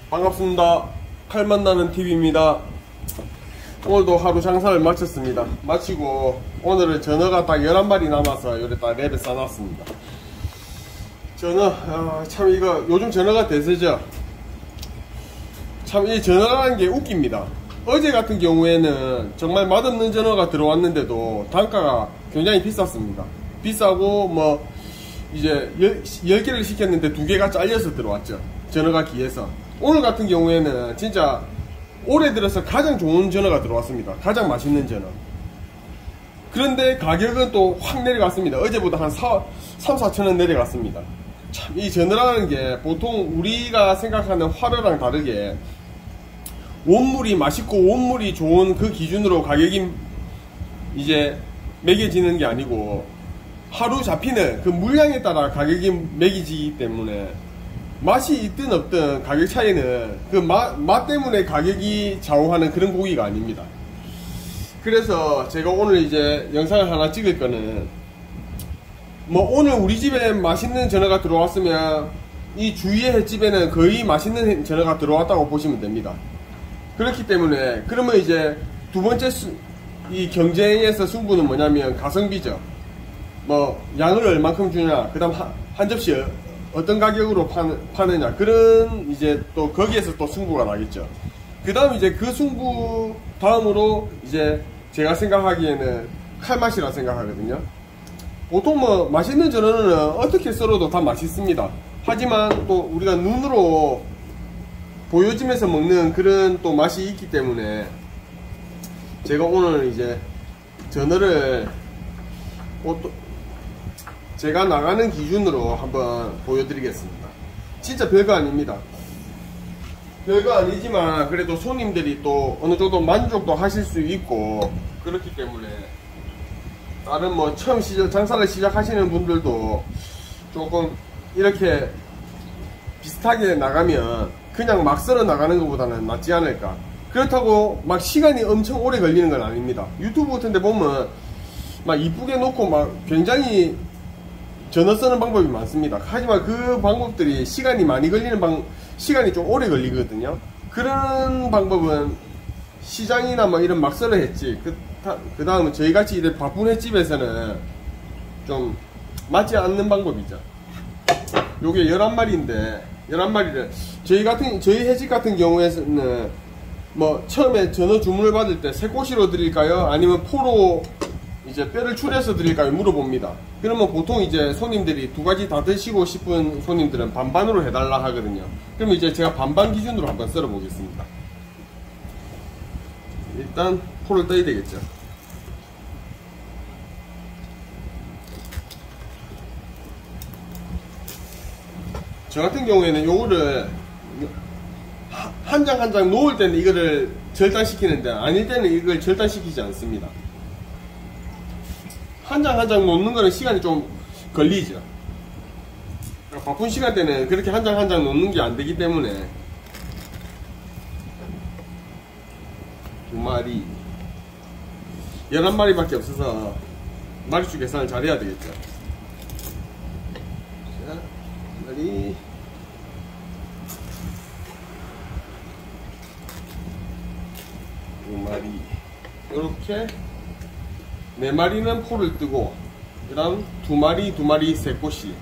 반갑습니다. 칼 만나는 TV입니다. 오늘도 하루 장사를 마쳤습니다. 마치고 오늘은 전어가 딱 11마리 남아서 요래 딱 랩에 싸놨습니다. 전어, 참 이거 요즘 전어가 대세죠. 참 이 전어라는 게 웃깁니다. 어제 같은 경우에는 정말 맛없는 전어가 들어왔는데도 단가가 굉장히 비쌌습니다. 비싸고 뭐 이제 10개를 시켰는데 2개가 잘려서 들어왔죠. 전어가 귀해서. 오늘 같은 경우에는 진짜 올해 들어서 가장 좋은 전어가 들어왔습니다. 가장 맛있는 전어. 그런데 가격은 또 확 내려갔습니다. 어제보다 한 3-4천원 내려갔습니다. 참 이 전어라는 게 보통 우리가 생각하는 화로랑 다르게 원물이 맛있고 원물이 좋은 그 기준으로 가격이 이제 매겨지는 게 아니고 하루 잡히는 그 물량에 따라 가격이 매겨지기 때문에 맛이 있든 없든 가격 차이는 그 맛 때문에 가격이 좌우하는 그런 고기가 아닙니다. 그래서 제가 오늘 이제 영상을 하나 찍을 거는 뭐 오늘 우리 집에 맛있는 전어가 들어왔으면 이 주위의 횟집에는 거의 맛있는 전어가 들어왔다고 보시면 됩니다. 그렇기 때문에 그러면 이제 두 번째 이 경쟁에서 승부는 뭐냐면 가성비죠. 뭐 양을 얼만큼 주냐, 그 다음 한 접시 어떤 가격으로 파느냐, 그런 이제 또 거기에서 또 승부가 나겠죠. 그 다음 이제 그 승부 다음으로 이제 제가 생각하기에는 칼맛이라 생각하거든요. 보통 뭐 맛있는 전어는 어떻게 썰어도 다 맛있습니다. 하지만 또 우리가 눈으로 보여지면서 먹는 그런 또 맛이 있기 때문에 제가 오늘 이제 전어를 제가 나가는 기준으로 한번 보여드리겠습니다. 진짜 별거 아닙니다. 별거 아니지만 그래도 손님들이 또 어느 정도 만족도 하실 수 있고 그렇기 때문에 다른 뭐 처음 장사를 시작하시는 분들도 조금 이렇게 비슷하게 나가면 그냥 막 썰어 나가는 것보다는 낫지 않을까. 그렇다고 막 시간이 엄청 오래 걸리는 건 아닙니다. 유튜브 같은 데 보면 막 이쁘게 놓고 막 굉장히 전어 쓰는 방법이 많습니다. 하지만 그 방법들이 시간이 많이 걸리는 시간이 좀 오래 걸리거든요. 그런 방법은 시장이나 뭐 이런 막 썰어 했지. 그 다음은 저희같이 이런 바쁜 횟집에서는 좀 맞지 않는 방법이죠. 요게 11마리인데 11마리를 저희 횟집 같은 경우에는 뭐 처음에 전어 주문을 받을 때 새꼬시로 드릴까요? 아니면 포로 이제 뼈를 추려서 드릴까요? 물어봅니다. 그러면 보통 이제 손님들이 두 가지 다 드시고 싶은 손님들은 반반으로 해달라 하거든요. 그럼 이제 제가 반반 기준으로 한번 썰어 보겠습니다. 일단 포를 떠야 되겠죠. 저 같은 경우에는 요거를 한 장 한 장 놓을 때는 이거를 절단시키는데 아닐 때는 이걸 절단시키지 않습니다. 한 장 한 장 놓는 거는 시간이 좀 걸리죠. 바쁜 시간대는 그렇게 한 장 한 장 놓는 게 안 되기 때문에 2마리 11마리밖에 없어서 마리수 계산을 잘 해야 되겠죠. 자, 1마리 2마리 이렇게 4마리는 포를 뜨고 그 다음 2마리 새꼬시,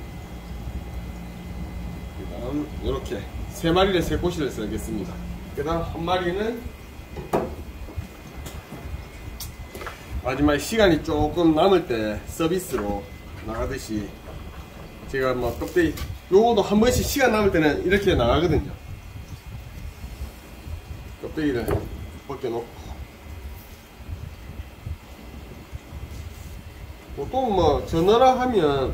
그 다음 이렇게 3마리를 새꼬시를 썰겠습니다. 그 다음 1마리는 마지막에 시간이 조금 남을 때 서비스로 나가듯이 제가 뭐 껍데기 요거도 한 번씩 시간 남을 때는 이렇게 나가거든요. 껍데기를 벗겨놓고 보통 뭐 전어라 하면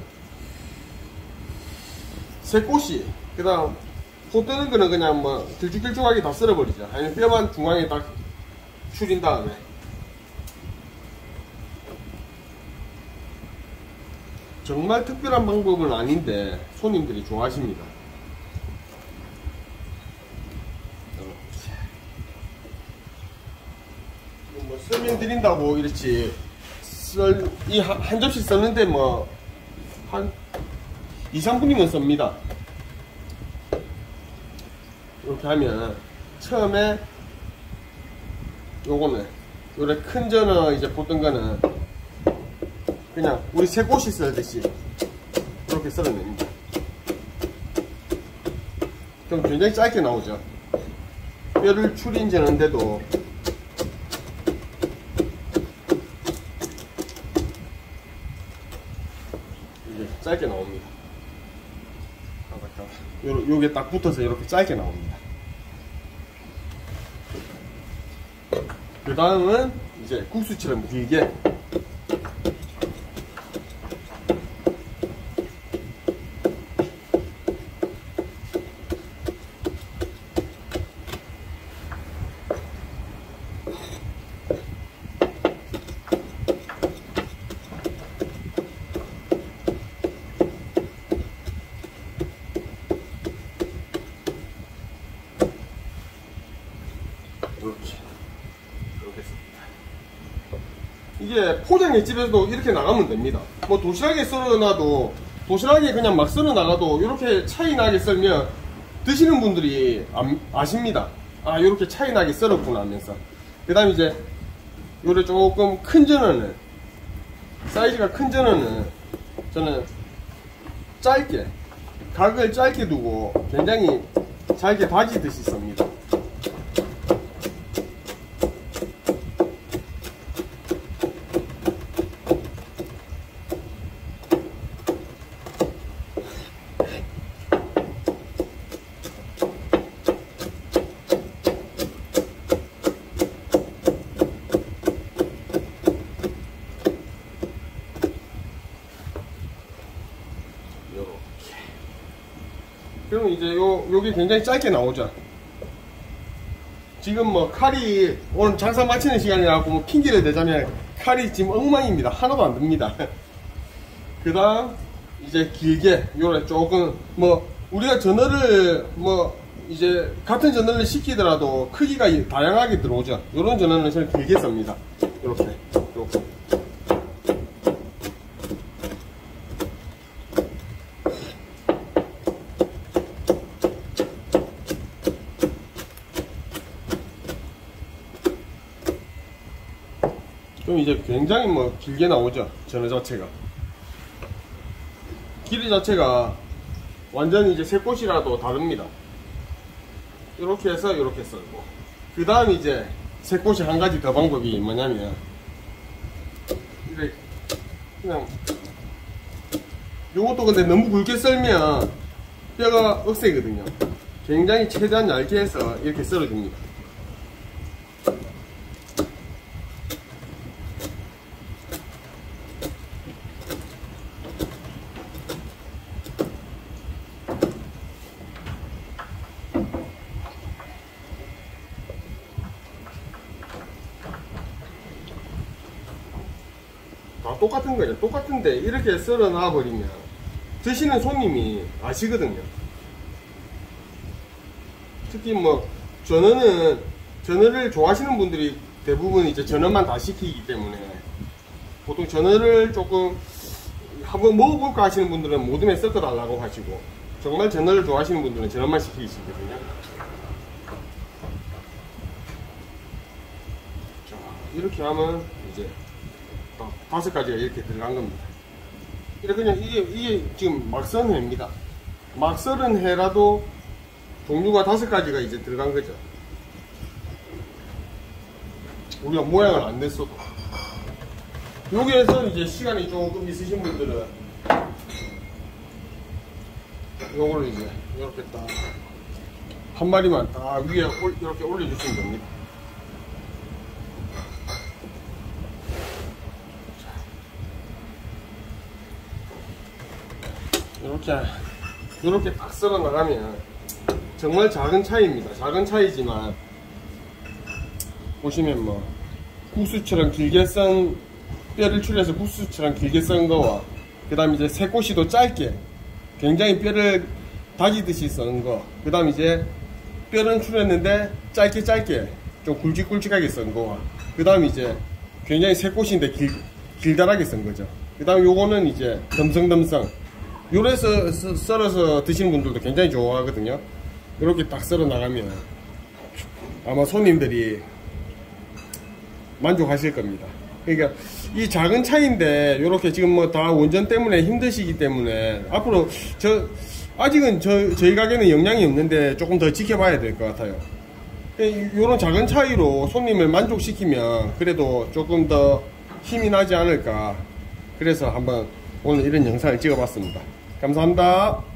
새꼬시 그 다음 포 뜨는 거는 그냥 뭐 길쭉길쭉하게 다 썰어버리죠. 아니면 뼈만 중앙에 딱 추린 다음에 정말 특별한 방법은 아닌데 손님들이 좋아하십니다. 뭐 설명드린다고 이렇지 이 한 접시 썼는데 뭐 한 2-3분이면 씁니다. 이렇게 하면 처음에 요거는 요래 큰 전어 이제 보던 거는 그냥 우리 새꼬시 썰듯이 이렇게 썰어냅니다. 그럼 굉장히 짧게 나오죠. 뼈를 추린 전어인데도 이게 짧게 나옵니다. 요게 딱 붙어서 이렇게 짧게 나옵니다. 그 다음은 이제 국수처럼 길게 이게 포장횟집에서도 이렇게 나가면 됩니다. 뭐 도시락에 썰어놔도 도시락에 그냥 막 썰어나가도 이렇게 차이 나게 썰면 드시는 분들이 아십니다. 아 이렇게 차이 나게 썰었구나 하면서. 그 다음 이제 요래 조금 큰 전어는 사이즈가 큰 전어는 저는 짧게 각을 짧게 두고 굉장히 잘게 다지듯이 씁니다. 그러면 이제 요게 굉장히 짧게 나오죠. 지금 뭐 칼이 오늘 장사 마치는 시간이라고 뭐 핑계를 대자면 칼이 지금 엉망입니다. 하나도 안 듭니다. 그 다음 이제 길게 요래 조금 뭐 우리가 전어를 뭐 이제 같은 전어를 시키더라도 크기가 다양하게 들어오죠. 요런 전어는 저는 길게 씁니다. 요렇게 그럼 이제 굉장히 뭐 길게 나오죠. 전어 자체가 길이 자체가 완전히 이제 새꽃이라도 다릅니다. 이렇게 해서 이렇게 썰고 그 다음 이제 새꽃이 한 가지 더 방법이 뭐냐면 이렇게 그냥 요것도 근데 너무 굵게 썰면 뼈가 억세거든요. 굉장히 최대한 얇게 해서 이렇게 썰어줍니다. 다 똑같은 거죠. 똑같은데 이렇게 썰어 놔 버리면 드시는 손님이 아시거든요. 특히 뭐 전어를 좋아하시는 분들이 대부분 이제 전어만 다 시키기 때문에 보통 전어를 조금 한번 먹어볼까 하시는 분들은 모둠에 섞어 달라고 하시고 정말 전어를 좋아하시는 분들은 전어만 시키시거든요. 자, 이렇게 하면 이제 5가지가 이렇게 들어간 겁니다. 이렇게 그냥 이게 지금 막 썰은 회입니다. 막 썰은 회라도 종류가 5가지가 이제 들어간 거죠. 우리가 모양을 안 냈어도. 여기에서 이제 시간이 조금 있으신 분들은 요거를 이제 이렇게 딱 한 마리만 딱 위에 이렇게 올려주시면 됩니다. 이렇게 딱 썰어 나가면 정말 작은 차이입니다. 작은 차이지만 보시면 뭐 국수처럼 길게 썬 뼈를 추려서 국수처럼 길게 썬 거와 그 다음 이제 새꼬시도 짧게 굉장히 뼈를 다지듯이 썬 거, 그 다음 이제 뼈는 추렸는데 짧게 좀 굵직굵직하게 썬 거와 그 다음 이제 굉장히 새꼬시인데 길다랗게 썬 거죠. 그 다음 요거는 이제 덤성덤성 요래서 썰어서 드시는 분들도 굉장히 좋아하거든요. 이렇게 딱 썰어 나가면 아마 손님들이 만족하실 겁니다. 그러니까 이 작은 차인데 이렇게 지금 뭐 다 원전 때문에 힘드시기 때문에 앞으로 아직은 저희 가게는 영향이 없는데 조금 더 지켜봐야 될 것 같아요. 이런 작은 차이로 손님을 만족시키면 그래도 조금 더 힘이 나지 않을까. 그래서 한번 오늘 이런 영상을 찍어봤습니다. 감사합니다.